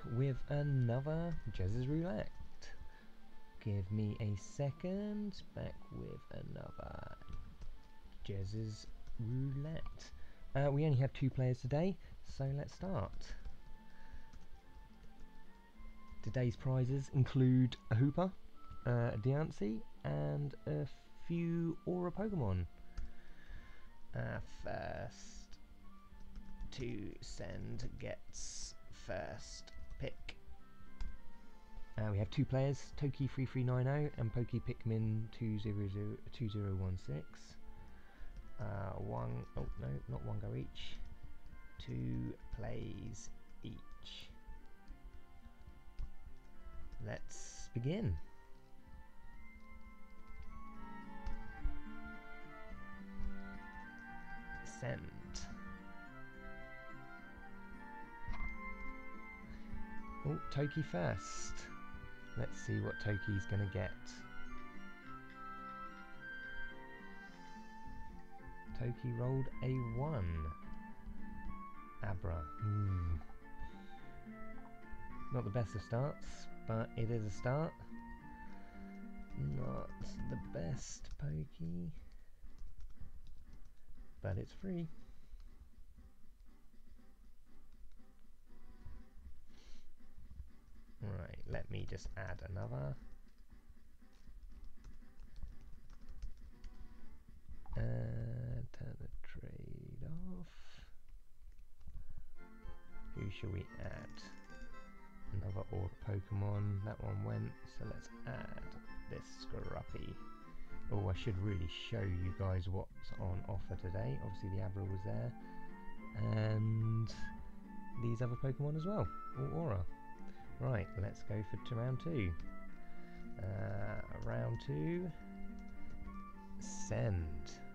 with another Jez's Roulette. Give me a second. Back with another Jez's Roulette. We only have 2 players today, so let's start. Today's prizes include a Hooper, a Diancie, and a few Aura Pokemon. First to send gets first pick. We have 2 players, Toki3390 and Pokepikmin 2016. Not one go each. 2 plays each. Let's begin. Send. Oh, Toki first. Let's see what Toki's gonna get. Toki rolled a 1. Abra. Not the best of starts, but it is a start. Not the best Poke, but it's free. Right, let me just add another. Turn the trade off. Who shall we add? Another Aura Pokemon. That one went, so let's add this Scruffy. Oh, I should really show you guys what's on offer today. Obviously the Abra was there, and these other Pokemon as well, all Aura. Right, let's go for round 2. Round 2, send.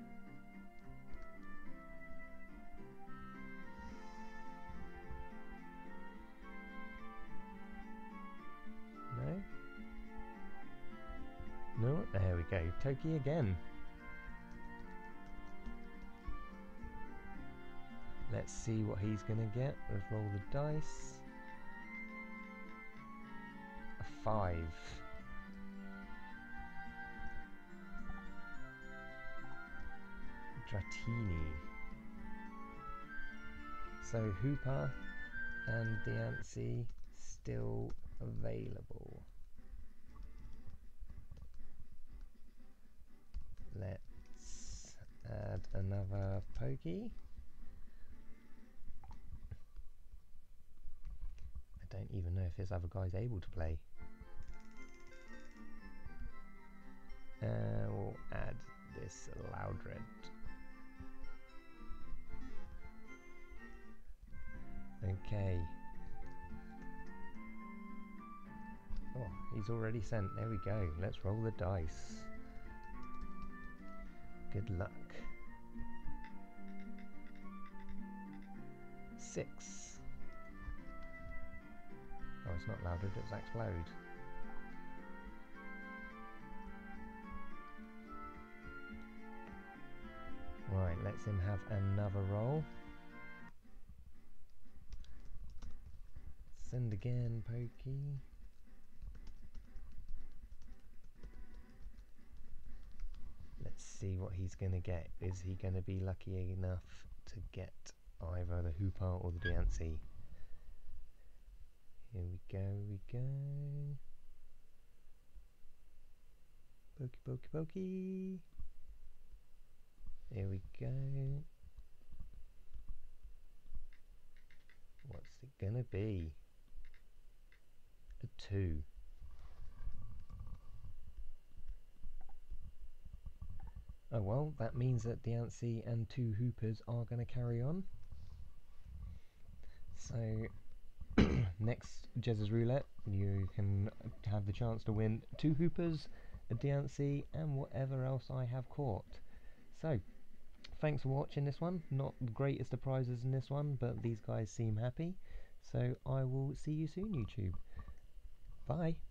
No? No? There we go. Toki again. Let's see what he's going to get. Let's roll the dice. A 5. Dratini. So Hooper and Diancie still available. Let's add another Pokey. I don't even know if this other guy's able to play. We'll add this Loudred. Okay. Oh, he's already sent. There we go. Let's roll the dice. Good luck. 6. Oh, it's not Loudred, it's Explode. Right, let's him have another roll. Send again, Pokey. Let's see what he's going to get. Is he going to be lucky enough to get either the Hooper or the Diancie? Here we go. Pokey, pokey, pokey. Here we go. What's it gonna be? A 2. Oh well, that means that Diancie and 2 Hoopers are going to carry on. So next Jez's Roulette, you can have the chance to win 2 Hoopers, a Diancie, and whatever else I have caught. So thanks for watching this one. Not the greatest of prizes in this one, but these guys seem happy. So I will see you soon, YouTube. Bye.